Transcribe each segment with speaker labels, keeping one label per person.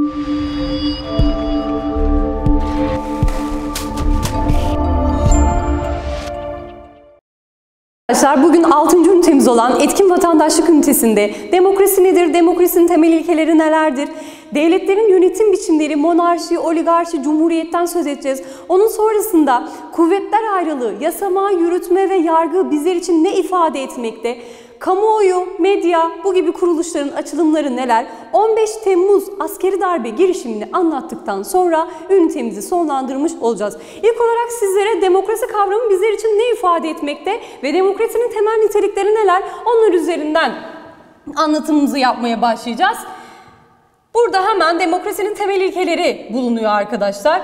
Speaker 1: Arkadaşlar bugün 6. ünitemiz olan etkin vatandaşlık ünitesinde demokrasi nedir, demokrasinin temel ilkeleri nelerdir, devletlerin yönetim biçimleri, monarşi, oligarşi, cumhuriyetten söz edeceğiz. Onun sonrasında kuvvetler ayrılığı, yasama, yürütme ve yargı bizler için ne ifade etmekte? Kamuoyu, medya, bu gibi kuruluşların açılımları neler? 15 Temmuz askeri darbe girişimini anlattıktan sonra ünitemizi sonlandırmış olacağız. İlk olarak sizlere demokrasi kavramı bizler için ne ifade etmekte ve demokrasinin temel nitelikleri neler? Onlar üzerinden anlatımımızı yapmaya başlayacağız. Burada hemen demokrasinin temel ilkeleri bulunuyor arkadaşlar.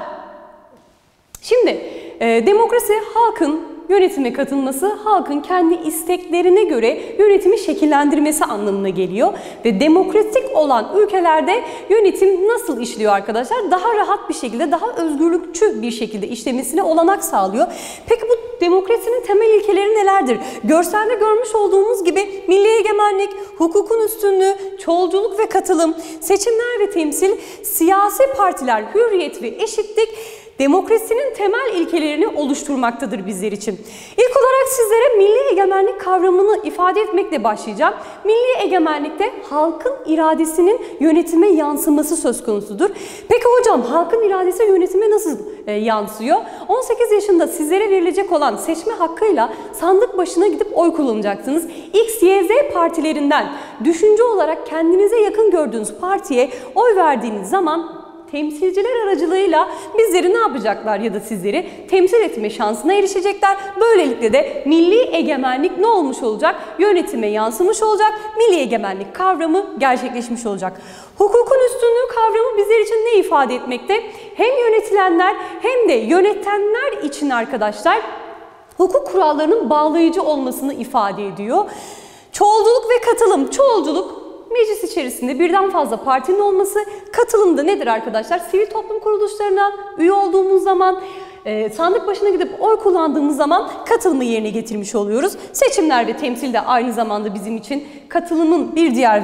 Speaker 1: Şimdi demokrasi halkın yönetime katılması, halkın kendi isteklerine göre yönetimi şekillendirmesi anlamına geliyor. Ve demokratik olan ülkelerde yönetim nasıl işliyor arkadaşlar? Daha rahat bir şekilde, daha özgürlükçü bir şekilde işlemesine olanak sağlıyor. Peki bu demokrasinin temel ilkeleri nelerdir? Görselde görmüş olduğumuz gibi milli egemenlik, hukukun üstünlüğü, çoğulculuk ve katılım, seçimler ve temsil, siyasi partiler, hürriyet ve eşitlik, demokrasinin temel ilkelerini oluşturmaktadır bizler için. İlk olarak sizlere milli egemenlik kavramını ifade etmekle başlayacağım. Milli egemenlikte halkın iradesinin yönetime yansıması söz konusudur. Peki hocam halkın iradesi yönetime nasıl yansıyor? 18 yaşında sizlere verilecek olan seçme hakkıyla sandık başına gidip oy kullanacaksınız. X, Y, Z partilerinden düşünce olarak kendinize yakın gördüğünüz partiye oy verdiğiniz zaman temsilciler aracılığıyla bizleri ne yapacaklar ya da sizleri temsil etme şansına erişecekler. Böylelikle de milli egemenlik ne olmuş olacak? Yönetime yansımış olacak. Milli egemenlik kavramı gerçekleşmiş olacak. Hukukun üstünlüğü kavramı bizler için ne ifade etmekte? Hem yönetilenler hem de yönetenler için arkadaşlar hukuk kurallarının bağlayıcı olmasını ifade ediyor. Çoğulculuk ve katılım. Çoğulculuk meclis içerisinde birden fazla partinin olması, katılımda nedir arkadaşlar? Sivil toplum kuruluşlarına üye olduğumuz zaman, sandık başına gidip oy kullandığımız zaman katılımı yerine getirmiş oluyoruz. Seçimler ve temsil de aynı zamanda bizim için katılımın bir diğer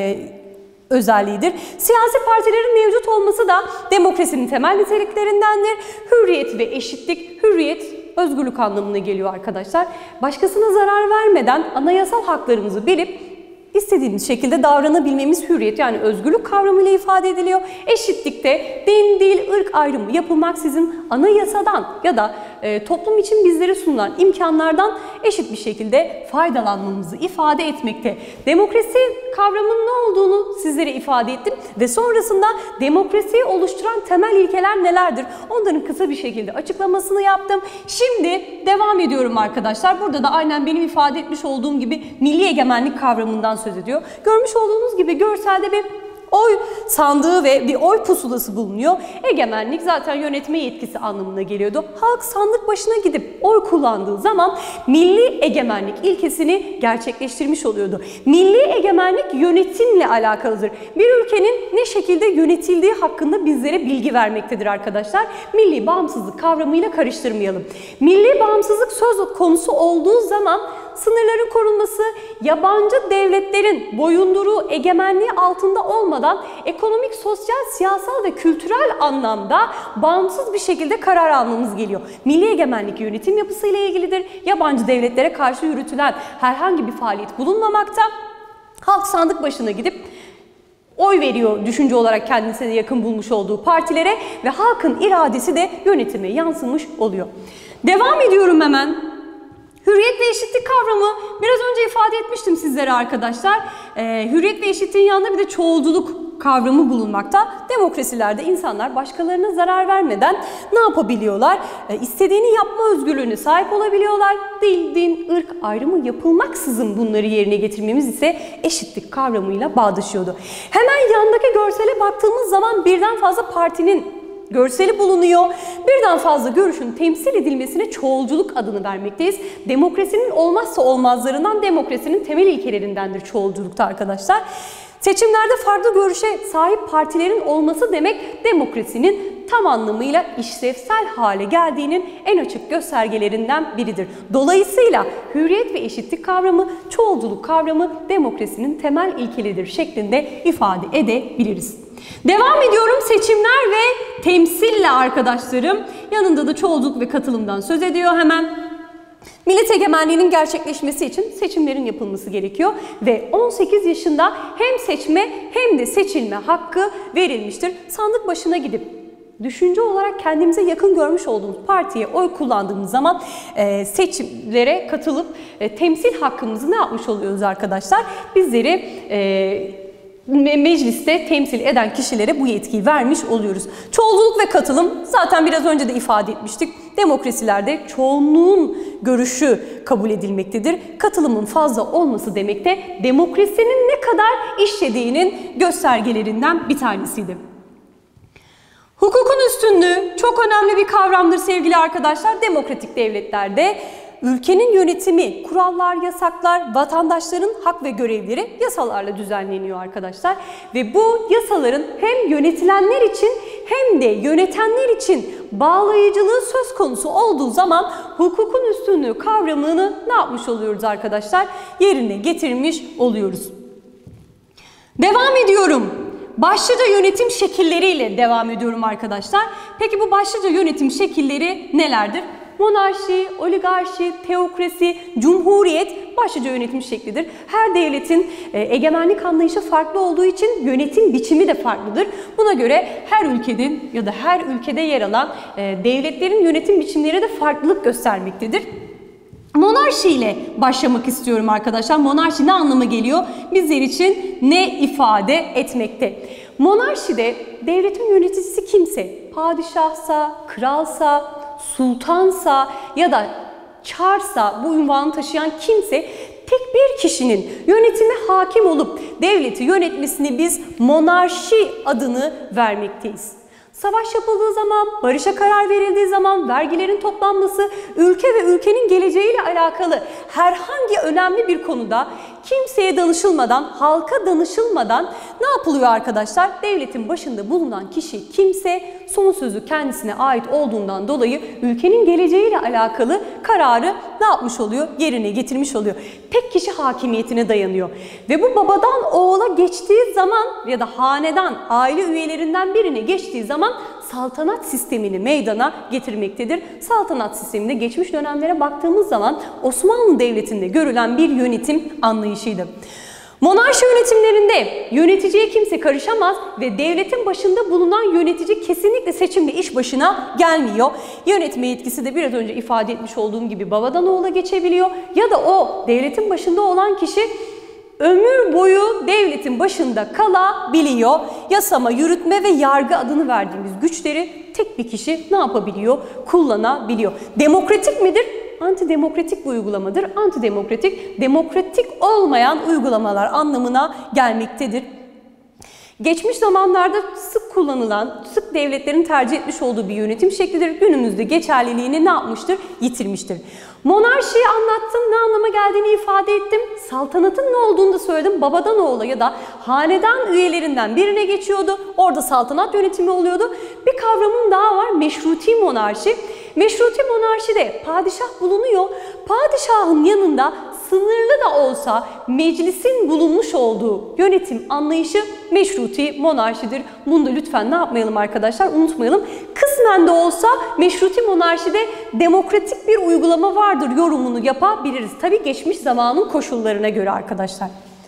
Speaker 1: özelliğidir. Siyasi partilerin mevcut olması da demokrasinin temel niteliklerindendir. Hürriyet ve eşitlik, hürriyet özgürlük anlamına geliyor arkadaşlar. Başkasına zarar vermeden anayasal haklarımızı bilip İstediğimiz şekilde davranabilmemiz hürriyet yani özgürlük kavramıyla ifade ediliyor. Eşitlikte din, dil, ırk ayrımı yapılmaksızın anayasadan ya da toplum için bizlere sunulan imkanlardan eşit bir şekilde faydalanmamızı ifade etmekte. Demokrasi kavramının ne olduğunu sizlere ifade ettim ve sonrasında demokrasiyi oluşturan temel ilkeler nelerdir? Onların kısa bir şekilde açıklamasını yaptım. Şimdi devam ediyorum arkadaşlar. Burada da aynen benim ifade etmiş olduğum gibi milli egemenlik kavramından söz ediyor. Görmüş olduğunuz gibi görselde bir oy sandığı ve bir oy pusulası bulunuyor. Egemenlik zaten yönetme yetkisi anlamına geliyordu. Halk sandık başına gidip oy kullandığı zaman milli egemenlik ilkesini gerçekleştirmiş oluyordu. Milli egemenlik yönetimle alakalıdır. Bir ülkenin ne şekilde yönetildiği hakkında bizlere bilgi vermektedir arkadaşlar. Milli bağımsızlık kavramıyla karıştırmayalım. Milli bağımsızlık söz konusu olduğu zaman sınırların korunması, yabancı devletlerin boyunduruğu, egemenliği altında olmadan ekonomik, sosyal, siyasal ve kültürel anlamda bağımsız bir şekilde karar almamız geliyor. Milli egemenlik yönetim yapısıyla ilgilidir. Yabancı devletlere karşı yürütülen herhangi bir faaliyet bulunmamakta. Halk sandık başına gidip oy veriyor düşünce olarak kendisine yakın bulmuş olduğu partilere ve halkın iradesi de yönetime yansımış oluyor. Devam ediyorum hemen. Hürriyet ve eşitlik kavramı biraz önce ifade etmiştim sizlere arkadaşlar. Hürriyet ve eşitliğin yanında bir de çoğulculuk kavramı bulunmakta. Demokrasilerde insanlar başkalarına zarar vermeden ne yapabiliyorlar? İstediğini yapma özgürlüğüne sahip olabiliyorlar. Dil, din, ırk ayrımı yapılmaksızın bunları yerine getirmemiz ise eşitlik kavramıyla bağdaşıyordu. Hemen yandaki görsele baktığımız zaman birden fazla partinin görseli bulunuyor. Birden fazla görüşün temsil edilmesine çoğulculuk adını vermekteyiz. Demokrasinin olmazsa olmazlarından, demokrasinin temel ilkelerindendir çoğulculukta arkadaşlar. Seçimlerde farklı görüşe sahip partilerin olması demek demokrasinin tam anlamıyla işlevsel hale geldiğinin en açık göstergelerinden biridir. Dolayısıyla hürriyet ve eşitlik kavramı, çoğulculuk kavramı demokrasinin temel ilkelidir şeklinde ifade edebiliriz. Devam ediyorum, seçimler ve temsille arkadaşlarım. Yanında da çoğulculuk ve katılımdan söz ediyor hemen. Millet egemenliğinin gerçekleşmesi için seçimlerin yapılması gerekiyor ve 18 yaşında hem seçme hem de seçilme hakkı verilmiştir. Sandık başına gidip düşünce olarak kendimize yakın görmüş olduğumuz partiye oy kullandığımız zaman seçimlere katılıp temsil hakkımızı ne yapmış oluyoruz arkadaşlar? Bizleri mecliste temsil eden kişilere bu yetkiyi vermiş oluyoruz. Çoğulculuk ve katılım zaten biraz önce de ifade etmiştik. Demokrasilerde çoğunluğun görüşü kabul edilmektedir. Katılımın fazla olması demek de demokrasinin ne kadar işlediğinin göstergelerinden bir tanesiydi. Hukukun üstünlüğü çok önemli bir kavramdır sevgili arkadaşlar. Demokratik devletlerde ülkenin yönetimi, kurallar, yasaklar, vatandaşların hak ve görevleri yasalarla düzenleniyor arkadaşlar. Ve bu yasaların hem yönetilenler için hem de yönetenler için bağlayıcılığı söz konusu olduğu zaman hukukun üstünlüğü kavramını ne yapmış oluyoruz arkadaşlar? Yerine getirmiş oluyoruz. Devam ediyorum. Başlıca yönetim şekilleriyle devam ediyorum arkadaşlar. Peki bu başlıca yönetim şekilleri nelerdir? Monarşi, oligarşi, teokrasi, cumhuriyet başlıca yönetim şeklidir. Her devletin egemenlik anlayışı farklı olduğu için yönetim biçimi de farklıdır. Buna göre her ülkenin ya da her ülkede yer alan devletlerin yönetim biçimleri de farklılık göstermektedir. Monarşi ile başlamak istiyorum arkadaşlar. Monarşi ne anlama geliyor? Bizler için ne ifade etmekte? Monarşide devletin yöneticisi kimse, padişahsa, kralsa, sultansa ya da çarsa, bu ünvanı taşıyan kimse tek bir kişinin yönetime hakim olup devleti yönetmesini biz monarşi adını vermekteyiz. Savaş yapıldığı zaman, barışa karar verildiği zaman, vergilerin toplanması, ülke ve ülkenin geleceğiyle alakalı herhangi önemli bir konuda kimseye danışılmadan, halka danışılmadan ne yapılıyor arkadaşlar? Devletin başında bulunan kişi kimse son sözü kendisine ait olduğundan dolayı ülkenin geleceğiyle alakalı kararı ne yapmış oluyor? Yerine getirmiş oluyor. Tek kişi hakimiyetine dayanıyor. Ve bu babadan oğula geçtiği zaman ya da hanedan, aile üyelerinden birine geçtiği zaman saltanat sistemini meydana getirmektedir. Saltanat sisteminde geçmiş dönemlere baktığımız zaman Osmanlı Devleti'nde görülen bir yönetim anlayışıydı. Monarşi yönetimlerinde yöneticiye kimse karışamaz ve devletin başında bulunan yönetici kesinlikle seçimle iş başına gelmiyor. Yönetme yetkisi de biraz önce ifade etmiş olduğum gibi babadan oğula geçebiliyor ya da o devletin başında olan kişi ömür boyu devletin başında kalabiliyor. Yasama, yürütme ve yargı adını verdiğimiz güçleri tek bir kişi ne yapabiliyor? Kullanabiliyor. Demokratik midir? Antidemokratik bir uygulamadır. Antidemokratik, demokratik olmayan uygulamalar anlamına gelmektedir. Geçmiş zamanlarda sık kullanılan, sık devletlerin tercih etmiş olduğu bir yönetim şeklidir. Günümüzde geçerliliğini ne yapmıştır? Yitirmiştir. Monarşiyi anlattım, ne anlama geldiğini ifade ettim. Saltanatın ne olduğunu da söyledim. Babadan oğula ya da hanedan üyelerinden birine geçiyordu. Orada saltanat yönetimi oluyordu. Bir kavramım daha var, meşruti monarşi. Meşruti monarşide padişah bulunuyor. Padişahın yanında sınırlı da olsa meclisin bulunmuş olduğu yönetim anlayışı meşruti monarşidir. Bunu da lütfen ne yapmayalım arkadaşlar, unutmayalım. Kısmen de olsa meşruti monarşide demokratik bir uygulama vardır yorumunu yapabiliriz. Tabii geçmiş zamanın koşullarına göre arkadaşlar.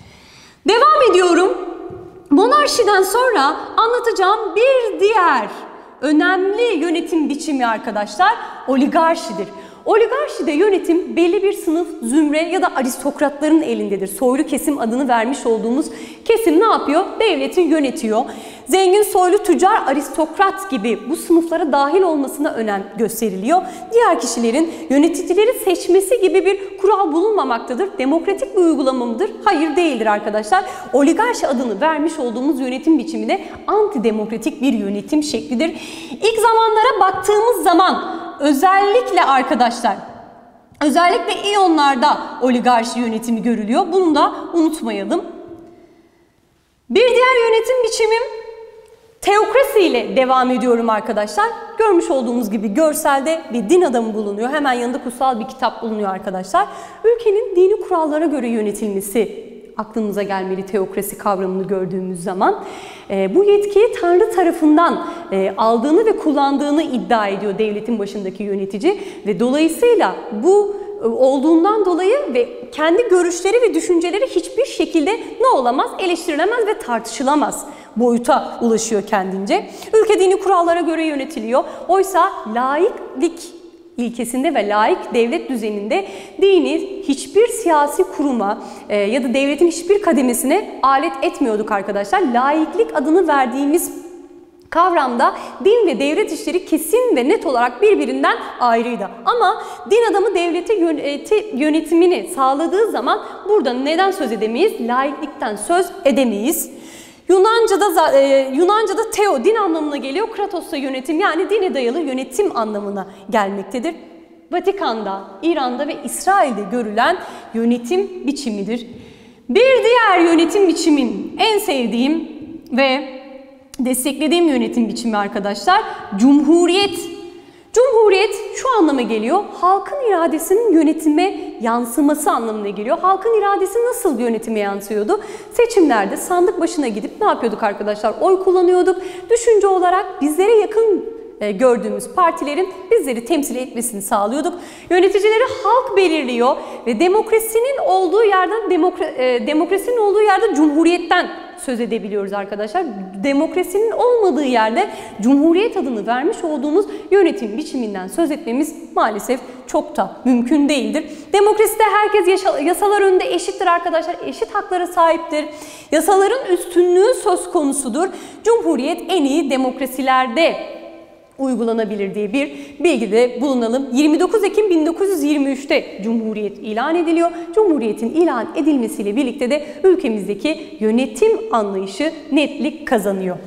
Speaker 1: Devam ediyorum. Monarşiden sonra anlatacağım bir diğer önemli yönetim biçimi arkadaşlar oligarşidir. Oligarşide yönetim belli bir sınıf, zümre ya da aristokratların elindedir. Soylu kesim adını vermiş olduğumuz kesim ne yapıyor? Devleti yönetiyor. Zengin, soylu, tüccar, aristokrat gibi bu sınıflara dahil olmasına önem gösteriliyor. Diğer kişilerin yöneticileri seçmesi gibi bir kural bulunmamaktadır. Demokratik bir uygulama mıdır? Hayır, değildir arkadaşlar. Oligarşi adını vermiş olduğumuz yönetim biçimi de antidemokratik bir yönetim şeklidir. İlk zamanlara baktığımız zaman özellikle arkadaşlar, özellikle İyonlarda oligarşi yönetimi görülüyor. Bunu da unutmayalım. Bir diğer yönetim biçimim teokrasi ile devam ediyorum arkadaşlar. Görmüş olduğumuz gibi görselde bir din adamı bulunuyor. Hemen yanında kutsal bir kitap bulunuyor arkadaşlar. Ülkenin dini kurallara göre yönetilmesi aklımıza gelmeli teokrasi kavramını gördüğümüz zaman. Bu yetkiyi Tanrı tarafından aldığını ve kullandığını iddia ediyor devletin başındaki yönetici ve dolayısıyla bu olduğundan dolayı ve kendi görüşleri ve düşünceleri hiçbir şekilde ne olamaz? Eleştirilemez ve tartışılamaz boyuta ulaşıyor kendince. Ülke dini kurallara göre yönetiliyor. Oysa laiklik ilkesinde ve laik devlet düzeninde dini hiçbir siyasi kuruma ya da devletin hiçbir kademesine alet etmiyorduk arkadaşlar. Laiklik adını verdiğimiz kavramda din ve devlet işleri kesin ve net olarak birbirinden ayrıydı. Ama din adamı devlete yönetimini sağladığı zaman burada neden söz edemeyiz? Laiklikten söz edemeyiz. Yunanca'da theo din anlamına geliyor. Kratos'ta yönetim yani dine dayalı yönetim anlamına gelmektedir. Vatikan'da, İran'da ve İsrail'de görülen yönetim biçimidir. Bir diğer yönetim biçimin en sevdiğim ve desteklediğim yönetim biçimi arkadaşlar Cumhuriyet. Cumhuriyet şu anlama geliyor. Halkın iradesinin yönetime yansıması anlamına geliyor. Halkın iradesi nasıl yönetime yansıyordu? Seçimlerde sandık başına gidip ne yapıyorduk arkadaşlar? Oy kullanıyorduk. Düşünce olarak bizlere yakın gördüğümüz partilerin bizleri temsil etmesini sağlıyorduk. Yöneticileri halk belirliyor ve demokrasinin olduğu yerde cumhuriyetten söz edebiliyoruz arkadaşlar. Demokrasinin olmadığı yerde cumhuriyet adını vermiş olduğumuz yönetim biçiminden söz etmemiz maalesef çok da mümkün değildir. Demokraside herkes yasalar önünde eşittir arkadaşlar. Eşit haklara sahiptir. Yasaların üstünlüğü söz konusudur. Cumhuriyet en iyi demokrasilerde uygulanabilir diye bir bilgide bulunalım. 29 Ekim 1923'te Cumhuriyet ilan ediliyor. Cumhuriyetin ilan edilmesiyle birlikte de ülkemizdeki yönetim anlayışı netlik kazanıyor.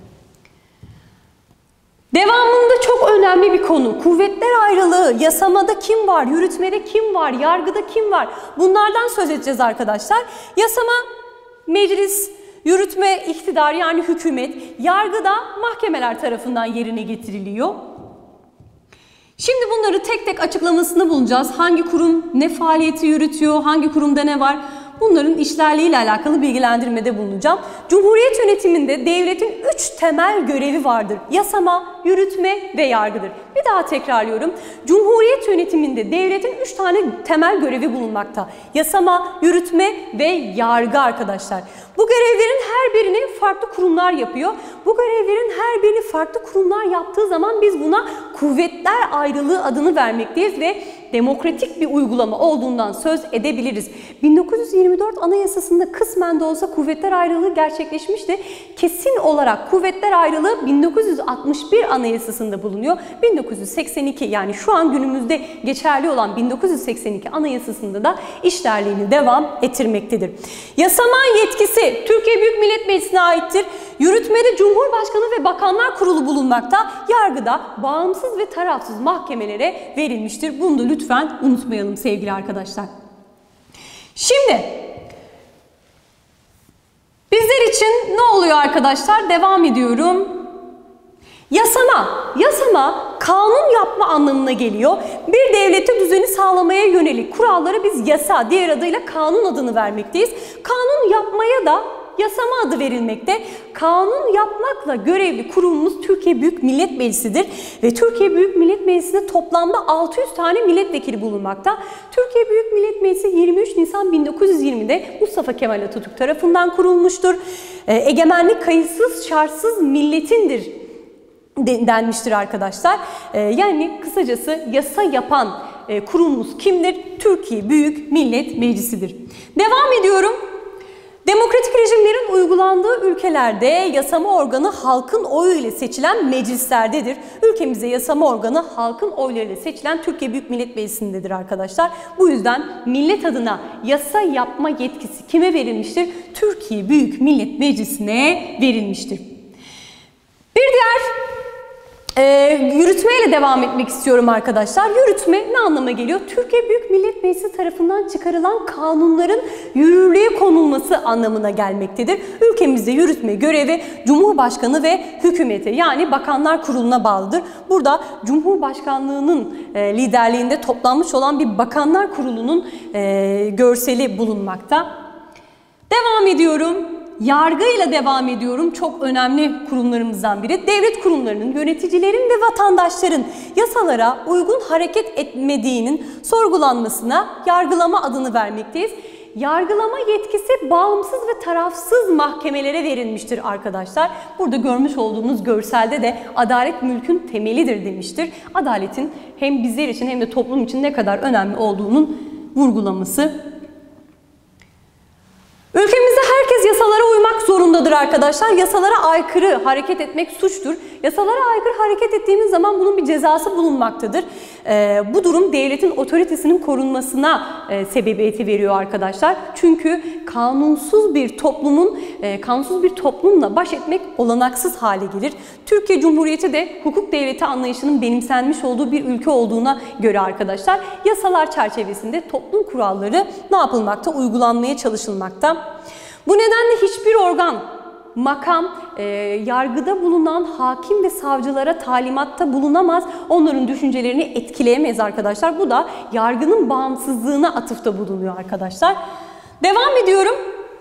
Speaker 1: Devamında çok önemli bir konu. Kuvvetler ayrılığı, yasamada kim var, yürütmede kim var, yargıda kim var? Bunlardan söz edeceğiz arkadaşlar. Yasama, meclis, yürütme, iktidar yani hükümet, yargıda mahkemeler tarafından yerine getiriliyor. Şimdi bunları tek tek açıklamasını bulacağız. Hangi kurum ne faaliyeti yürütüyor, hangi kurumda ne var? Bunların işlerliğiyle alakalı bilgilendirmede bulunacağım. Cumhuriyet yönetiminde devletin 3 temel görevi vardır. Yasama, yürütme ve yargıdır. Bir daha tekrarlıyorum. Cumhuriyet yönetiminde devletin 3 tane temel görevi bulunmakta. Yasama, yürütme ve yargı arkadaşlar. Bu görevlerin her birini farklı kurumlar yapıyor. Bu görevlerin her birini farklı kurumlar yaptığı zaman biz buna kuvvetler ayrılığı adını vermekteyiz ve demokratik bir uygulama olduğundan söz edebiliriz. 1924 Anayasası'nda kısmen de olsa kuvvetler ayrılığı gerçekleşmişti. Kesin olarak kuvvetler ayrılığı 1961 Anayasası'nda bulunuyor. 1982 yani şu an günümüzde geçerli olan 1982 Anayasası'nda da işlerliğini devam ettirmektedir. Yasama yetkisi Türkiye Büyük Millet Meclisi'ne aittir. Yürütmede Cumhurbaşkanı ve Bakanlar Kurulu bulunmakta. Yargıda bağımsız ve tarafsız mahkemelere verilmiştir. Bunu da lütfen unutmayalım sevgili arkadaşlar. Şimdi bizler için ne oluyor arkadaşlar? Devam ediyorum. Yasama kanun yapma anlamına geliyor. Bir devlete düzeni sağlamaya yönelik kurallara biz yasa, diğer adıyla kanun adını vermekteyiz. Kanun yapmaya da yasama adı verilmekte. Kanun yapmakla görevli kurumumuz Türkiye Büyük Millet Meclisi'dir. Ve Türkiye Büyük Millet Meclisi'nde toplamda 600 tane milletvekili bulunmakta. Türkiye Büyük Millet Meclisi 23 Nisan 1920'de Mustafa Kemal Atatürk tarafından kurulmuştur. Egemenlik kayıtsız şartsız milletindir denmiştir arkadaşlar. Yani kısacası yasa yapan kurumumuz kimdir? Türkiye Büyük Millet Meclisi'dir. Devam ediyorum. Demokratik rejimlerin uygulandığı ülkelerde yasama organı halkın oyu ile seçilen meclislerdedir. Ülkemizde yasama organı halkın oylarıyla seçilen Türkiye Büyük Millet Meclisi'ndedir arkadaşlar. Bu yüzden millet adına yasa yapma yetkisi kime verilmiştir? Türkiye Büyük Millet Meclisi'ne verilmiştir. Bir diğer Yürütmeyle devam etmek istiyorum arkadaşlar. Yürütme ne anlama geliyor? Türkiye Büyük Millet Meclisi tarafından çıkarılan kanunların yürürlüğe konulması anlamına gelmektedir. Ülkemizde yürütme görevi Cumhurbaşkanı ve hükümete, yani Bakanlar Kurulu'na bağlıdır. Burada Cumhurbaşkanlığının liderliğinde toplanmış olan bir Bakanlar Kurulu'nun görseli bulunmakta. Devam ediyorum. Yargıyla devam ediyorum. Çok önemli kurumlarımızdan biri. Devlet kurumlarının, yöneticilerin ve vatandaşların yasalara uygun hareket etmediğinin sorgulanmasına yargılama adını vermekteyiz. Yargılama yetkisi bağımsız ve tarafsız mahkemelere verilmiştir arkadaşlar. Burada görmüş olduğunuz görselde de adalet mülkün temelidir demiştir. Adaletin hem bizler için hem de toplum için ne kadar önemli olduğunun vurgulaması. Ülkemizde herkes yasalara uymak zorundadır arkadaşlar. Yasalara aykırı hareket etmek suçtur. Yasalara aykırı hareket ettiğimiz zaman bunun bir cezası bulunmaktadır. Bu durum devletin otoritesinin korunmasına sebebiyeti veriyor arkadaşlar. Çünkü kanunsuz bir toplumla baş etmek olanaksız hale gelir. Türkiye Cumhuriyeti de hukuk devleti anlayışının benimsenmiş olduğu bir ülke olduğuna göre arkadaşlar yasalar çerçevesinde toplum kuralları ne yapılmakta? Uygulanmaya çalışılmakta. Bu nedenle hiçbir organ, makam, yargıda bulunan hakim ve savcılara talimatta bulunamaz, onların düşüncelerini etkileyemez arkadaşlar. Bu da yargının bağımsızlığına atıfta bulunuyor arkadaşlar. Devam ediyorum.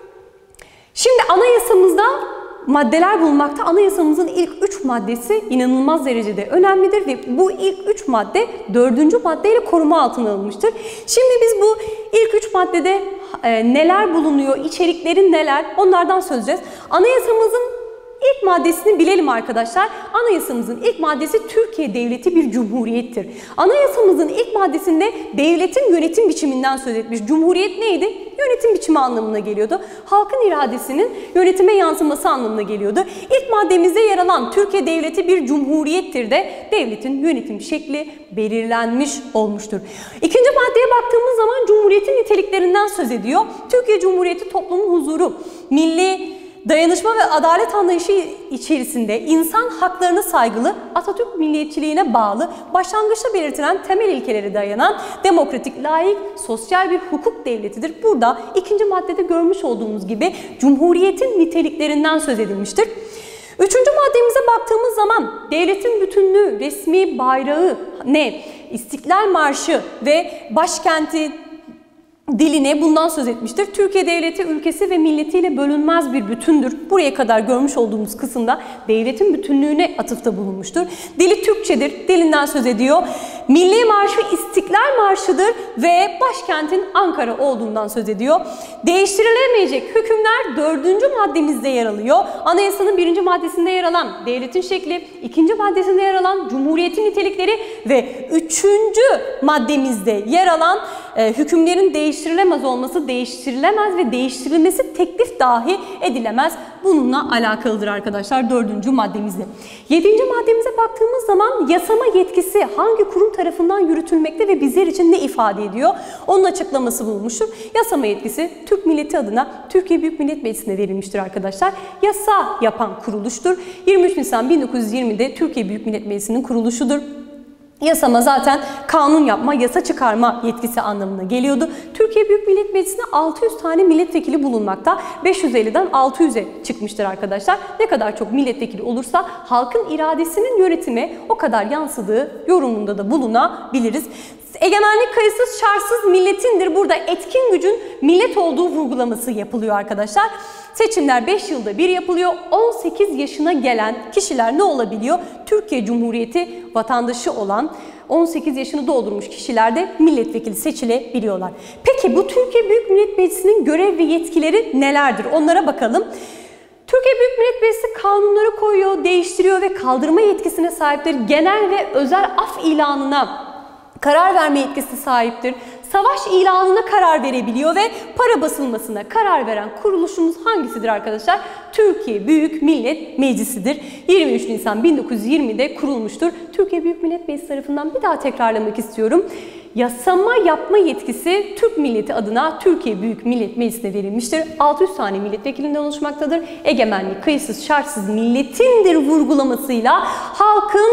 Speaker 1: Şimdi anayasamızda maddeler bulunmakta. Anayasamızın ilk 3 maddesi inanılmaz derecede önemlidir ve bu ilk 3 madde 4. maddeyle koruma altına alınmıştır. Şimdi biz bu ilk 3 maddede neler bulunuyor, içerikleri neler, onlardan söz edeceğiz. Anayasamızın ilk maddesini bilelim arkadaşlar. Anayasamızın ilk maddesi Türkiye Devleti bir cumhuriyettir. Anayasamızın ilk maddesinde devletin yönetim biçiminden söz etmiş. Cumhuriyet neydi? Yönetim biçimi anlamına geliyordu. Halkın iradesinin yönetime yansıması anlamına geliyordu. İlk maddemizde yer alan Türkiye Devleti bir cumhuriyettir de devletin yönetim şekli belirlenmiş olmuştur. İkinci maddeye baktığımız zaman Cumhuriyetin niteliklerinden söz ediyor. Türkiye Cumhuriyeti toplumun huzuru, milli dayanışma ve adalet anlayışı içerisinde insan haklarına saygılı, Atatürk milliyetçiliğine bağlı, başlangıçta belirtilen temel ilkelere dayanan demokratik, layık, sosyal bir hukuk devletidir. Burada ikinci maddede görmüş olduğumuz gibi Cumhuriyetin niteliklerinden söz edilmiştir. Üçüncü maddemize baktığımız zaman devletin bütünlüğü, resmi bayrağı ne? İstiklal Marşı ve başkenti diline bundan söz etmiştir. Türkiye Devleti ülkesi ve milletiyle bölünmez bir bütündür. Buraya kadar görmüş olduğumuz kısımda devletin bütünlüğüne atıfta bulunmuştur. Dili Türkçedir, dilinden söz ediyor. Milli Marşı İstiklal Marşı'dır ve başkentin Ankara olduğundan söz ediyor. Değiştirilemeyecek hükümler 4. maddemizde yer alıyor. Anayasanın 1. maddesinde yer alan devletin şekli, 2. maddesinde yer alan Cumhuriyetin nitelikleri ve 3. maddemizde yer alan hükümlerin değiştirilemez olması, değiştirilemez ve değiştirilmesi teklif dahi edilemez. Bununla alakalıdır arkadaşlar 4. maddemizde. 7. maddemize baktığımız zaman yasama yetkisi hangi kurum tarafından yürütülmekte ve bizler için ne ifade ediyor? Onun açıklaması bulunmuştur. Yasama yetkisi Türk milleti adına Türkiye Büyük Millet Meclisi'ne verilmiştir arkadaşlar. Yasa yapan kuruluştur. 23 Nisan 1920'de Türkiye Büyük Millet Meclisi'nin kuruluşudur. Yasama zaten kanun yapma, yasa çıkarma yetkisi anlamına geliyordu. Türkiye Büyük Millet Meclisi'nde 600 tane milletvekili bulunmakta. 550'den 600'e çıkmıştır arkadaşlar. Ne kadar çok milletvekili olursa halkın iradesinin yönetime o kadar yansıdığı yorumunda da bulunabiliriz. Egemenlik kayıtsız şartsız milletindir. Burada etkin gücün millet olduğu vurgulaması yapılıyor arkadaşlar. Seçimler 5 yılda bir yapılıyor. 18 yaşına gelen kişiler ne olabiliyor? Türkiye Cumhuriyeti vatandaşı olan 18 yaşını doldurmuş kişiler de milletvekili seçilebiliyorlar. Peki bu Türkiye Büyük Millet Meclisi'nin görev ve yetkileri nelerdir? Onlara bakalım. Türkiye Büyük Millet Meclisi kanunları koyuyor, değiştiriyor ve kaldırma yetkisine sahiptir. Genel ve özel af ilanına karar verme yetkisi sahiptir. Savaş ilanına karar verebiliyor ve para basılmasına karar veren kuruluşumuz hangisidir arkadaşlar? Türkiye Büyük Millet Meclisi'dir. 23 Nisan 1920'de kurulmuştur. Türkiye Büyük Millet Meclisi tarafından bir daha tekrarlamak istiyorum. Yasama yapma yetkisi Türk milleti adına Türkiye Büyük Millet Meclisi'ne verilmiştir. 600 tane milletvekilinden oluşmaktadır. Egemenlik kayıtsız şartsız milletindir vurgulamasıyla halkın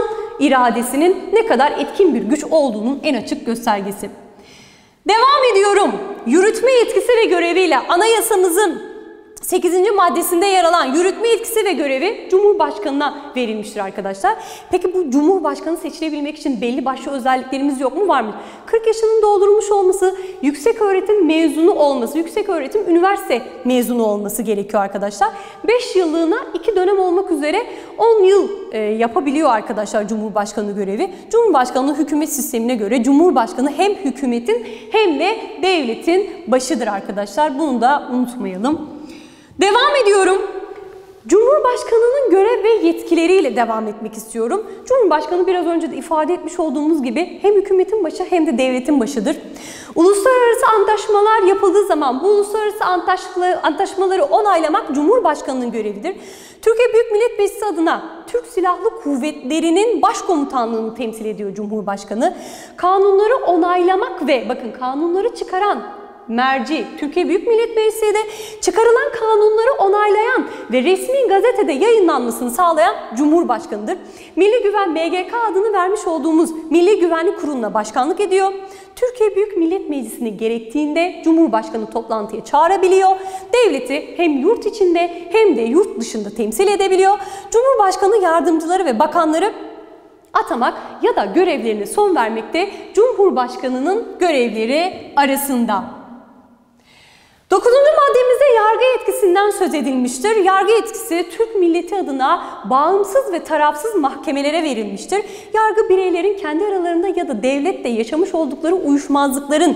Speaker 1: iradesinin ne kadar etkin bir güç olduğunun en açık göstergesi. Devam ediyorum. Yürütme yetkisi ve göreviyle anayasamızın 8. maddesinde yer alan yürütme yetkisi ve görevi Cumhurbaşkanı'na verilmiştir arkadaşlar. Peki bu Cumhurbaşkanı seçilebilmek için belli başlı özelliklerimiz yok mu? Var mı? 40 yaşının doldurulmuş olması, yüksek öğretim mezunu olması, yüksek öğretim üniversite mezunu olması gerekiyor arkadaşlar. 5 yıllığına 2 dönem olmak üzere 10 yıl yapabiliyor arkadaşlar Cumhurbaşkanı görevi. Cumhurbaşkanlığı hükümet sistemine göre Cumhurbaşkanı hem hükümetin hem de devletin başıdır arkadaşlar. Bunu da unutmayalım. Devam ediyorum. Cumhurbaşkanının görev ve yetkileriyle devam etmek istiyorum. Cumhurbaşkanı biraz önce de ifade etmiş olduğumuz gibi hem hükümetin başı hem de devletin başıdır. Uluslararası antlaşmalar yapıldığı zaman bu uluslararası antlaşmaları onaylamak Cumhurbaşkanının görevidir. Türkiye Büyük Millet Meclisi adına Türk Silahlı Kuvvetleri'nin başkomutanlığını temsil ediyor Cumhurbaşkanı. Kanunları onaylamak ve bakın kanunları çıkaran merci Türkiye Büyük Millet Meclisi'de çıkarılan kanunları onaylayan ve resmi gazetede yayınlanmasını sağlayan Cumhurbaşkanı'dır. Milli Güven MGK adını vermiş olduğumuz Milli Güvenlik Kurulu'na başkanlık ediyor. Türkiye Büyük Millet Meclisi'ni gerektiğinde Cumhurbaşkanı toplantıya çağırabiliyor. Devleti hem yurt içinde hem de yurt dışında temsil edebiliyor. Cumhurbaşkanı yardımcıları ve bakanları atamak ya da görevlerine son vermek de Cumhurbaşkanı'nın görevleri arasında. 9. maddemizde yargı yetkisinden söz edilmiştir. Yargı yetkisi Türk milleti adına bağımsız ve tarafsız mahkemelere verilmiştir. Yargı bireylerin kendi aralarında ya da devletle yaşamış oldukları uyuşmazlıkların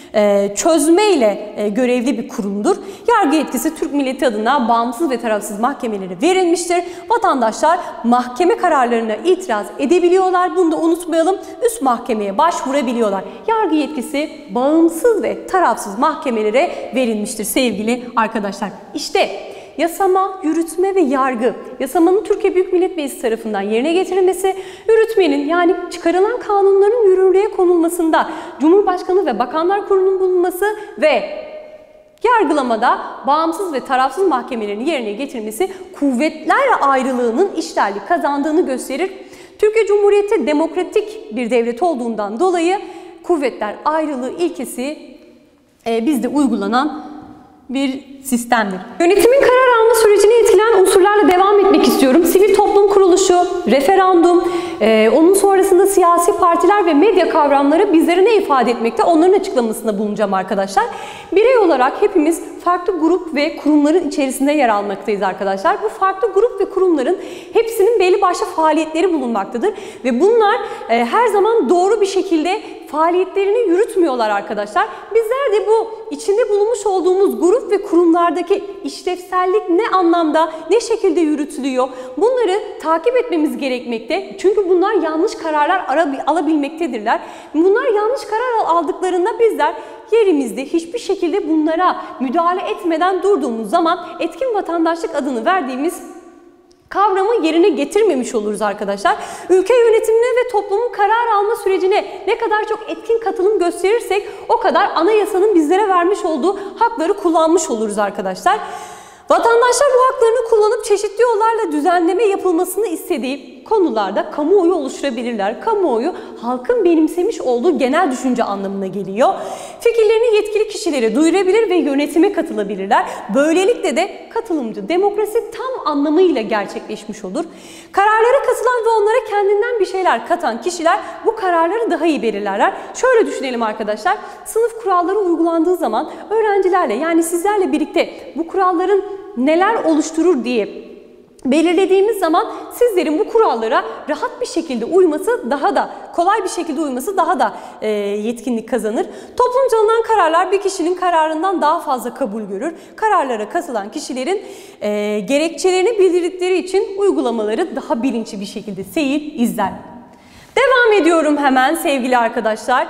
Speaker 1: çözmeyle görevli bir kurumdur. Yargı yetkisi Türk milleti adına bağımsız ve tarafsız mahkemelere verilmiştir. Vatandaşlar mahkeme kararlarına itiraz edebiliyorlar. Bunu da unutmayalım. Üst mahkemeye başvurabiliyorlar. Yargı yetkisi bağımsız ve tarafsız mahkemelere verilmiştir sevgili arkadaşlar. İşte yasama, yürütme ve yargı. Yasamanın Türkiye Büyük Millet Meclisi tarafından yerine getirilmesi, yürütmenin yani çıkarılan kanunların yürürlüğe konulmasında Cumhurbaşkanı ve Bakanlar Kurulu'nun bulunması ve yargılamada bağımsız ve tarafsız mahkemelerin yerine getirmesi kuvvetler ayrılığının işlerlik kazandığını gösterir. Türkiye Cumhuriyeti demokratik bir devlet olduğundan dolayı kuvvetler ayrılığı ilkesi bizde uygulanan bir sistemdir. Yönetimin karar alma sürecini etkileyen unsurlarla devam etmek istiyorum. Sivil toplum kuruluşu, referandum, onun sonrasında siyasi partiler ve medya kavramları bizlere ne ifade etmekte? Onların açıklamasında bulunacağım arkadaşlar. Birey olarak hepimiz farklı grup ve kurumların içerisinde yer almaktayız arkadaşlar. Bu farklı grup ve kurumların hepsinin belli başlı faaliyetleri bulunmaktadır. Ve bunlar her zaman doğru bir şekilde faaliyetlerini yürütmüyorlar arkadaşlar. Bizler de bu içinde bulunmuş olduğumuz grup ve kurumlardaki işlevsellik ne anlamda, ne şekilde yürütülüyor? Bunları takip etmemiz gerekmekte. Çünkü bunlar yanlış kararlar alabilmektedirler. Bunlar yanlış karar aldıklarında bizler yerimizde hiçbir şekilde bunlara müdahale etmeden durduğumuz zaman etkin vatandaşlık adını verdiğimiz kavramı yerine getirmemiş oluruz arkadaşlar. Ülke yönetimine ve toplumun karar alma sürecine ne kadar çok etkin katılım gösterirsek o kadar anayasanın bizlere vermiş olduğu hakları kullanmış oluruz arkadaşlar. Vatandaşlar bu haklarını kullanıp çeşitli yollarla düzenleme yapılmasını istediği konularda kamuoyu oluşturabilirler. Kamuoyu halkın benimsemiş olduğu genel düşünce anlamına geliyor. Fikirlerini yetkili kişilere duyurabilir ve yönetime katılabilirler. Böylelikle de katılımcı demokrasi tam anlamıyla gerçekleşmiş olur. Kararlara katılan ve onlara kendinden bir şeyler katan kişiler bu kararları daha iyi belirlerler. Şöyle düşünelim arkadaşlar. Sınıf kuralları uygulandığı zaman öğrencilerle yani sizlerle birlikte bu kuralların neler oluşturur diye belirlediğimiz zaman sizlerin bu kurallara rahat bir şekilde uyması daha da kolay bir şekilde uyması daha da yetkinlik kazanır. Toplumca alınan kararlar bir kişinin kararından daha fazla kabul görür. Kararlara katılan kişilerin gerekçelerini bildirdikleri için uygulamaları daha bilinçli bir şekilde seyir izler. Devam ediyorum hemen sevgili arkadaşlar.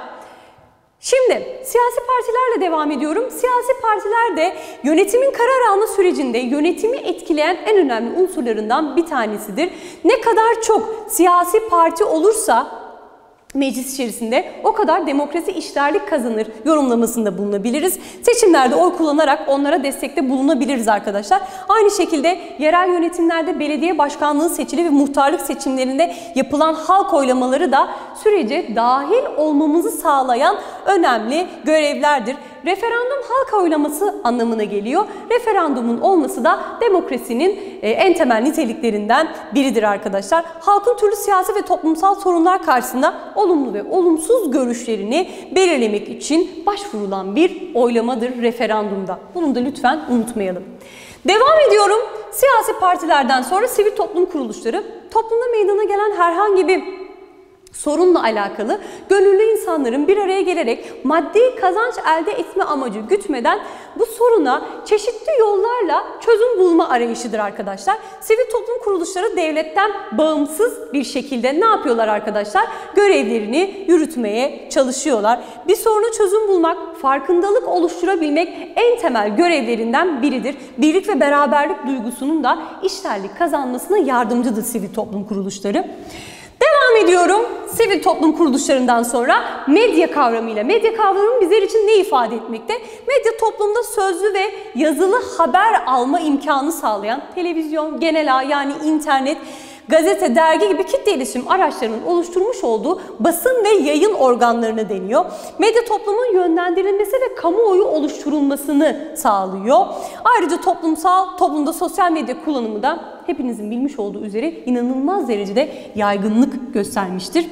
Speaker 1: Şimdi siyasi partilerle devam ediyorum. Siyasi partiler de yönetimin karar alma sürecinde yönetimi etkileyen en önemli unsurlarından bir tanesidir. Ne kadar çok siyasi parti olursa meclis içerisinde o kadar demokrasi işlerlik kazanır yorumlamasında bulunabiliriz. Seçimlerde oy kullanarak onlara destekte bulunabiliriz arkadaşlar. Aynı şekilde yerel yönetimlerde belediye başkanlığı seçili ve muhtarlık seçimlerinde yapılan halk oylamaları da sürece dahil olmamızı sağlayan önemli görevlerdir. Referandum halk oylaması anlamına geliyor. Referandumun olması da demokrasinin en temel niteliklerinden biridir arkadaşlar. Halkın türlü siyasi ve toplumsal sorunlar karşısında olumlu ve olumsuz görüşlerini belirlemek için başvurulan bir oylamadır referandumda. Bunu da lütfen unutmayalım. Devam ediyorum. Siyasi partilerden sonra sivil toplum kuruluşları, toplumda meydana gelen herhangi bir sorunla alakalı gönüllü insanların bir araya gelerek maddi kazanç elde etme amacı gütmeden bu soruna çeşitli yollarla çözüm bulma arayışıdır arkadaşlar. Sivil toplum kuruluşları devletten bağımsız bir şekilde ne yapıyorlar arkadaşlar? Görevlerini yürütmeye çalışıyorlar. Bir soruna çözüm bulmak, farkındalık oluşturabilmek en temel görevlerinden biridir. Birlik ve beraberlik duygusunun da işlerlik kazanmasına yardımcıdır sivil toplum kuruluşları. Devam ediyorum. Sivil toplum kuruluşlarından sonra medya kavramıyla. Medya kavramı bizler için ne ifade etmekte? Medya toplumda sözlü ve yazılı haber alma imkanı sağlayan televizyon, genel ağ yani internet, gazete, dergi gibi kitle iletişim araçlarının oluşturmuş olduğu basın ve yayın organlarına deniyor. Medya toplumun yönlendirilmesi ve kamuoyu oluşturulmasını sağlıyor. Ayrıca toplumda sosyal medya kullanımı da hepinizin bilmiş olduğu üzere inanılmaz derecede yaygınlık göstermiştir.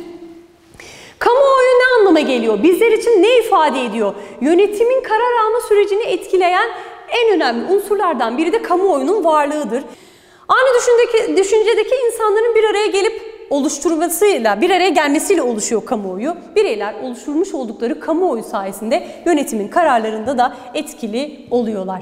Speaker 1: Kamuoyu ne anlama geliyor? Bizler için ne ifade ediyor? Yönetimin karar alma sürecini etkileyen en önemli unsurlardan biri de kamuoyunun varlığıdır. Aynı düşüncedeki insanların bir araya gelip oluşturmasıyla, bir araya gelmesiyle oluşuyor kamuoyu. Bireyler oluşturmuş oldukları kamuoyu sayesinde yönetimin kararlarında da etkili oluyorlar.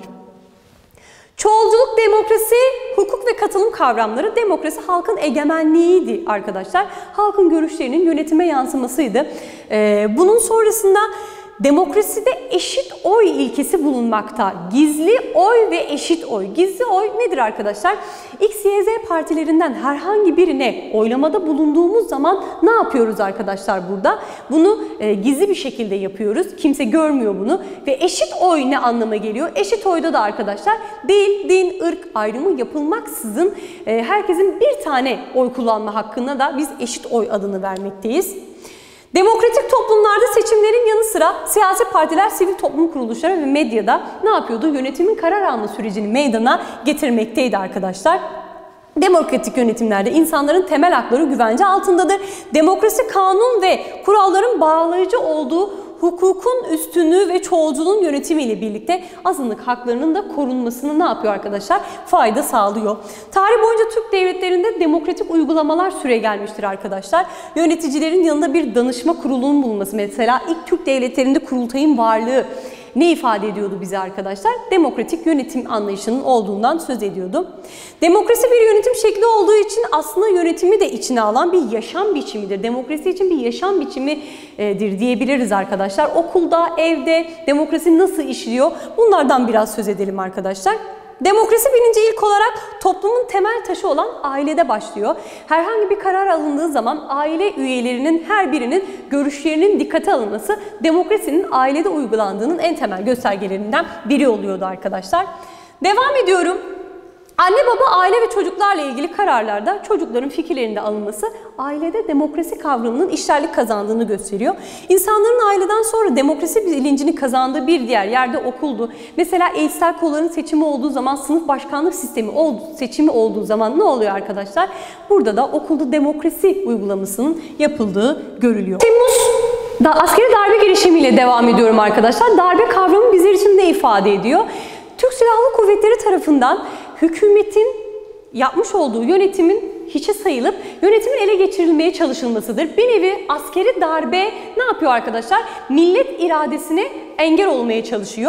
Speaker 1: Çoğulculuk, demokrasi, hukuk ve katılım kavramları. Demokrasi halkın egemenliğiydi arkadaşlar. Halkın görüşlerinin yönetime yansımasıydı. Bunun sonrasında demokraside eşit oy ilkesi bulunmakta. Gizli oy ve eşit oy. Gizli oy nedir arkadaşlar? X, Y, Z partilerinden herhangi birine oylamada bulunduğumuz zaman ne yapıyoruz arkadaşlar burada? Bunu gizli bir şekilde yapıyoruz. Kimse görmüyor bunu. Ve eşit oy ne anlama geliyor? Eşit oyda da arkadaşlar dil, din, ırk ayrımı yapılmaksızın herkesin bir tane oy kullanma hakkına da biz eşit oy adını vermekteyiz. Demokratik toplumlarda seçimlerin yanı sıra siyasi partiler, sivil toplum kuruluşları ve medyada ne yapıyordu? Yönetimin karar alma sürecini meydana getirmekteydi arkadaşlar. Demokratik yönetimlerde insanların temel hakları güvence altındadır. Demokrasi kanun ve kuralların bağlayıcı olduğu hukukun üstünlüğü ve çoğulculuğun yönetimiyle birlikte azınlık haklarının da korunmasını ne yapıyor arkadaşlar? Fayda sağlıyor. Tarih boyunca Türk devletlerinde demokratik uygulamalar süregelmiştir arkadaşlar. Yöneticilerin yanında bir danışma kurulunun bulunması, mesela ilk Türk devletlerinde kurultayın varlığı ne ifade ediyordu bize arkadaşlar? Demokratik yönetim anlayışının olduğundan söz ediyordu. Demokrasi bir yönetim şekli olduğu için aslında yönetimi de içine alan bir yaşam biçimidir. Demokrasi için bir yaşam biçimidir diyebiliriz arkadaşlar. Okulda, evde demokrasi nasıl işliyor? Bunlardan biraz söz edelim arkadaşlar. Demokrasi bilinci ilk olarak toplumun temel taşı olan ailede başlıyor. Herhangi bir karar alındığı zaman aile üyelerinin her birinin görüşlerinin dikkate alınması demokrasinin ailede uygulandığının en temel göstergelerinden biri oluyordu arkadaşlar. Devam ediyorum. Anne baba, aile ve çocuklarla ilgili kararlarda çocukların fikirlerinde alınması ailede demokrasi kavramının işlerlik kazandığını gösteriyor. İnsanların aileden sonra demokrasi bilincini kazandığı bir diğer yerde okuldu. Mesela eğitsel kolların seçimi olduğu zaman, sınıf başkanlık seçimi olduğu zaman ne oluyor arkadaşlar? Burada da okulda demokrasi uygulamasının yapıldığı görülüyor. Temmuz'da askeri darbe girişimiyle devam ediyorum arkadaşlar. Darbe kavramı bizler için ne ifade ediyor? Türk Silahlı Kuvvetleri tarafından hükümetin yapmış olduğu yönetimin hiçe sayılıp yönetimin ele geçirilmeye çalışılmasıdır. Bir nevi askeri darbe ne yapıyor arkadaşlar? Millet iradesine engel olmaya çalışıyor.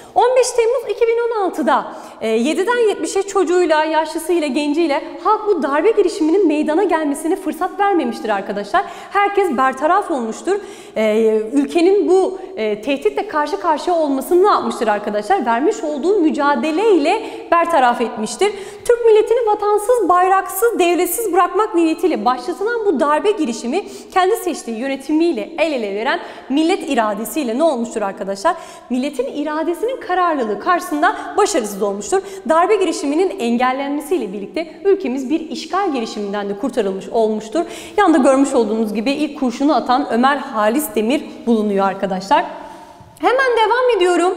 Speaker 1: 15 Temmuz 2016'da 7'den 70'e çocuğuyla, yaşlısıyla, genciyle halk bu darbe girişiminin meydana gelmesine fırsat vermemiştir arkadaşlar. Herkes bertaraf olmuştur. Ülkenin bu tehditle karşı karşıya olmasını ne yapmıştır arkadaşlar? Vermiş olduğu mücadeleyle bertaraf etmiştir. Türk milletini vatansız, bayraksız, devletsiz bırakmak niyetiyle başlatılan bu darbe girişimi kendi seçtiği yönetimiyle el ele veren millet iradesiyle ne olmuştur arkadaşlar? Milletin iradesinin kararlılığı karşısında başarısız olmuştur. Darbe girişiminin engellenmesiyle birlikte ülkemiz bir işgal girişiminden de kurtarılmış olmuştur. Yanında görmüş olduğunuz gibi ilk kurşunu atan Ömer Halis Demir bulunuyor arkadaşlar. Hemen devam ediyorum.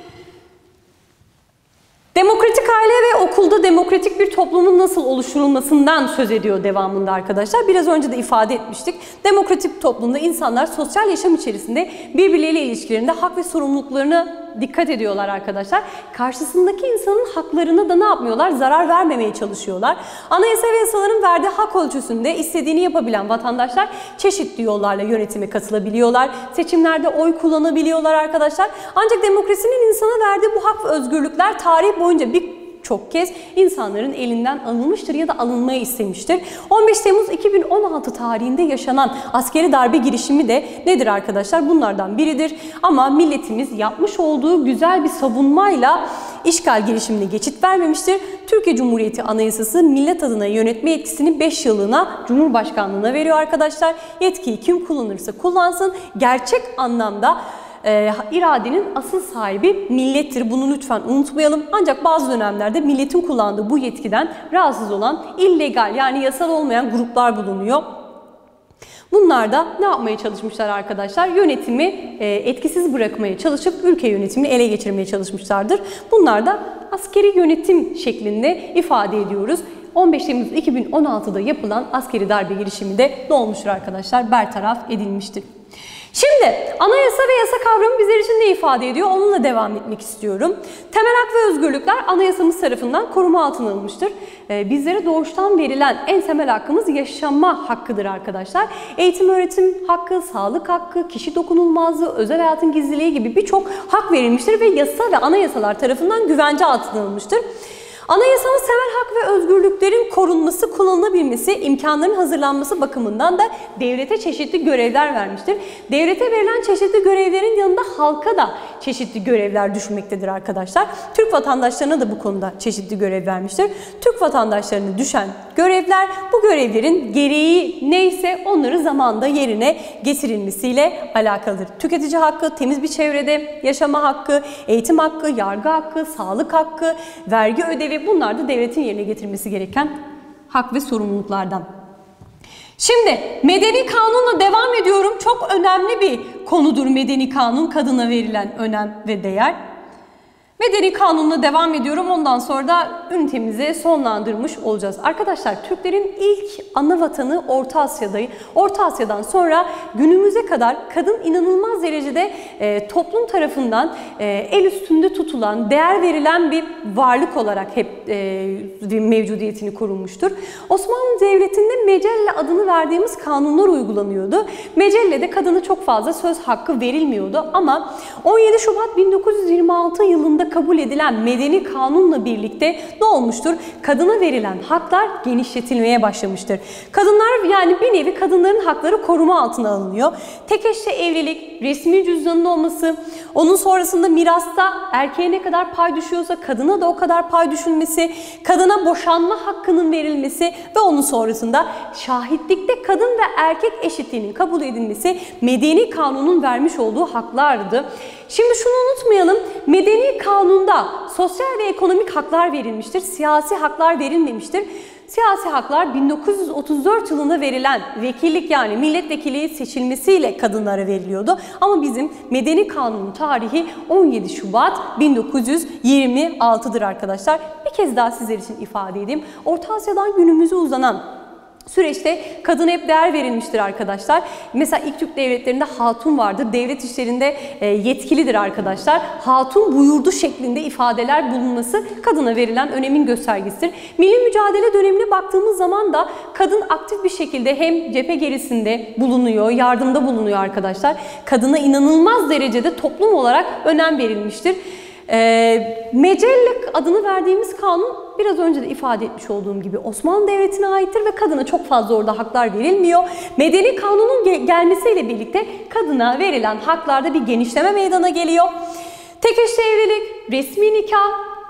Speaker 1: Demokratik aile ve okulda demokratik bir toplumun nasıl oluşturulmasından söz ediyor devamında arkadaşlar. Biraz önce de ifade etmiştik. Demokratik toplumda insanlar sosyal yaşam içerisinde birbirleriyle ilişkilerinde hak ve sorumluluklarına dikkat ediyorlar arkadaşlar. Karşısındaki insanın haklarına da ne yapmıyorlar? Zarar vermemeye çalışıyorlar. Anayasa ve yasaların verdiği hak ölçüsünde istediğini yapabilen vatandaşlar çeşitli yollarla yönetime katılabiliyorlar. Seçimlerde oy kullanabiliyorlar arkadaşlar. Ancak demokrasinin insana verdiği bu hak ve özgürlükler tarih boyunca birçok kez insanların elinden alınmıştır ya da alınmayı istemiştir. 15 Temmuz 2016 tarihinde yaşanan askeri darbe girişimi de nedir arkadaşlar? Bunlardan biridir. Ama milletimiz yapmış olduğu güzel bir savunmayla işgal girişimine geçit vermemiştir. Türkiye Cumhuriyeti Anayasası millet adına yönetme yetkisini 5 yıllığına Cumhurbaşkanlığına veriyor arkadaşlar. Yetkiyi kim kullanırsa kullansın gerçek anlamda iradenin asıl sahibi millettir. Bunu lütfen unutmayalım. Ancak bazı dönemlerde milletin kullandığı bu yetkiden rahatsız olan illegal yani yasal olmayan gruplar bulunuyor. Bunlar da ne yapmaya çalışmışlar arkadaşlar? Yönetimi etkisiz bırakmaya çalışıp ülke yönetimini ele geçirmeye çalışmışlardır. Bunlar da askeri yönetim şeklinde ifade ediyoruz. 15 Temmuz 2016'da yapılan askeri darbe girişimi de ne olmuştur arkadaşlar? Bertaraf edilmiştir. Şimdi anayasa ve yasa kavramı bizler için ne ifade ediyor? Onunla devam etmek istiyorum. Temel hak ve özgürlükler anayasamız tarafından koruma altına alınmıştır. Bizlere doğuştan verilen en temel hakkımız yaşama hakkıdır arkadaşlar. Eğitim, öğretim hakkı, sağlık hakkı, kişi dokunulmazlığı, özel hayatın gizliliği gibi birçok hak verilmiştir ve yasa ve anayasalar tarafından güvence altına alınmıştır. Anayasamız temel hak ve özgürlüklerin korunması, kullanılabilmesi, imkanların hazırlanması bakımından da devlete çeşitli görevler vermiştir. Devlete verilen çeşitli görevlerin yanında halka da çeşitli görevler düşmektedir arkadaşlar. Türk vatandaşlarına da bu konuda çeşitli görev vermiştir. Türk vatandaşlarına düşen görevler, bu görevlerin gereği neyse onları zamanında yerine getirilmesiyle alakalıdır. Tüketici hakkı, temiz bir çevrede yaşama hakkı, eğitim hakkı, yargı hakkı, sağlık hakkı, vergi ödevi, bunlar da devletin yerine getirmesi gereken hak ve sorumluluklardan. Şimdi medeni kanunla devam ediyorum. Çok önemli bir konudur medeni kanun, kadına verilen önem ve değer. Medeni kanunla devam ediyorum. Ondan sonra da ünitemizi sonlandırmış olacağız. Arkadaşlar Türklerin ilk ana vatanı Orta Asya'daydı. Orta Asya'dan sonra günümüze kadar kadın inanılmaz derecede toplum tarafından el üstünde tutulan, değer verilen bir varlık olarak hep mevcudiyetini korunmuştur. Osmanlı Devleti'nde Mecelle adını verdiğimiz kanunlar uygulanıyordu. Mecelle'de kadına çok fazla söz hakkı verilmiyordu ama 17 Şubat 1926 yılında kabul edilen medeni kanunla birlikte ne olmuştur? Kadına verilen haklar genişletilmeye başlamıştır. Kadınlar yani bir nevi kadınların hakları koruma altına alınıyor. Tek eşli evlilik, resmi cüzdanın olması, onun sonrasında mirasta erkeğe ne kadar pay düşüyorsa kadına da o kadar pay düşülmesi, kadına boşanma hakkının verilmesi ve onun sonrasında şahitlikte kadın ve erkek eşitliğinin kabul edilmesi medeni kanunun vermiş olduğu haklardı. Şimdi şunu unutmayalım, medeni kanunda sosyal ve ekonomik haklar verilmiştir, siyasi haklar verilmemiştir. Siyasi haklar 1934 yılında verilen vekillik yani milletvekili seçilmesiyle kadınlara veriliyordu. Ama bizim medeni kanunun tarihi 17 Şubat 1926'dır arkadaşlar. Bir kez daha sizler için ifade edeyim. Orta Asya'dan günümüze uzanan süreçte kadına hep değer verilmiştir arkadaşlar. Mesela ilk Türk devletlerinde hatun vardı. Devlet işlerinde yetkilidir arkadaşlar. Hatun buyurdu şeklinde ifadeler bulunması kadına verilen önemin göstergesidir. Milli mücadele dönemine baktığımız zaman da kadın aktif bir şekilde hem cephe gerisinde bulunuyor, yardımda bulunuyor arkadaşlar. Kadına inanılmaz derecede toplum olarak önem verilmiştir. Mecellek adını verdiğimiz kanun biraz önce de ifade etmiş olduğum gibi Osmanlı Devleti'ne aittir ve kadına çok fazla orada haklar verilmiyor. Medeni kanunun gelmesiyle birlikte kadına verilen haklarda bir genişleme meydana geliyor. Tek eşli evlilik, resmi nikah,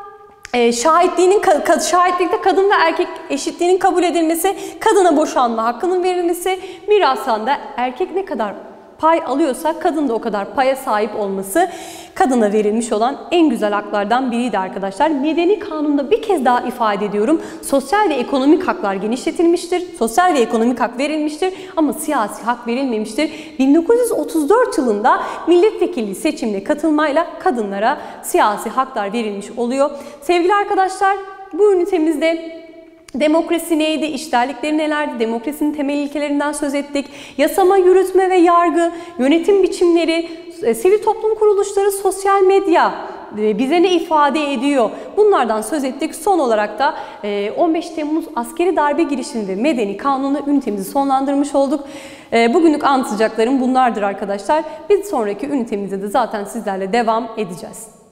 Speaker 1: şahitlikte kadın ve erkek eşitliğinin kabul edilmesi, kadına boşanma hakkının verilmesi, mirastan da erkek ne kadar pay alıyorsa kadın da o kadar paya sahip olması kadına verilmiş olan en güzel haklardan biriydi arkadaşlar. Medeni kanunda bir kez daha ifade ediyorum. Sosyal ve ekonomik haklar genişletilmiştir. Sosyal ve ekonomik hak verilmiştir ama siyasi hak verilmemiştir. 1934 yılında milletvekilliği seçimine katılmayla kadınlara siyasi haklar verilmiş oluyor. Sevgili arkadaşlar, bu ünitemizde demokrasi neydi, işlerlikleri nelerdi, demokrasinin temel ilkelerinden söz ettik. Yasama, yürütme ve yargı, yönetim biçimleri, sivil toplum kuruluşları, sosyal medya bize ne ifade ediyor? Bunlardan söz ettik. Son olarak da 15 Temmuz askeri darbe girişimi ve medeni kanunu ünitemizi sonlandırmış olduk. Bugünlük anlatacaklarım bunlardır arkadaşlar. Bir sonraki ünitemizde de zaten sizlerle devam edeceğiz.